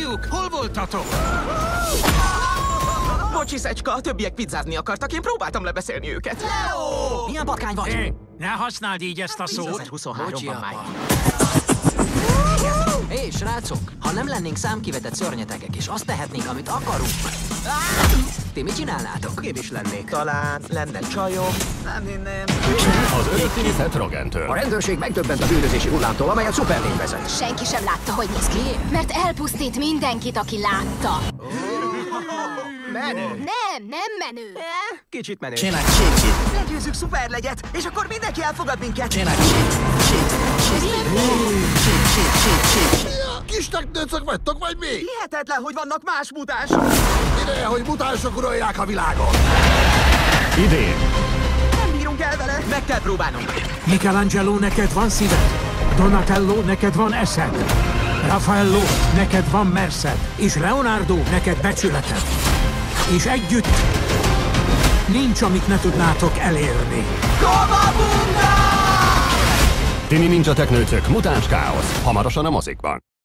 Fiúk, hol voltatok? Bocsi, Szecska, a többiek pizzázni akartak, én próbáltam lebeszélni őket. Leo! Milyen patkány vagy? Hé, ne használd így ezt a szót. 2023-ban már. Hé, srácok, ha nem lennénk számkivetett szörnyetegek, és azt tehetnénk, amit akarunk. Ti mit csinálnátok? Én is lennék. Talán lenne csajom. Nem hinném. Az örökké Seth Rogentől. A rendőrség megdöbbent a bűnözési hullámtól, amelyet Superman vezet. Senki sem látta, hogy néz ki. Mert elpusztít mindenkit, aki látta. Menő. Nem menő. Kicsit menő. Csinálj shit. Legyőzzük Superlegyet, és akkor mindenki elfogad minket. Csinálj shit. Kis teknőcök vagytok, vagy mi? Hihetetlen, hogy vannak más mutások. Ideje, hogy mutánsok uralják a világot. Idén Nem bírunk el vele. Meg kell próbálnunk. Michelangelo, neked van szíved? Donatello, neked van eszed? Raffaello, neked van merszed? És Leonardo, neked becsületed? És együtt nincs, amit ne tudnátok elérni. Tini Ninja Teknőcök, mutáns káosz. Hamarosan a mozikban.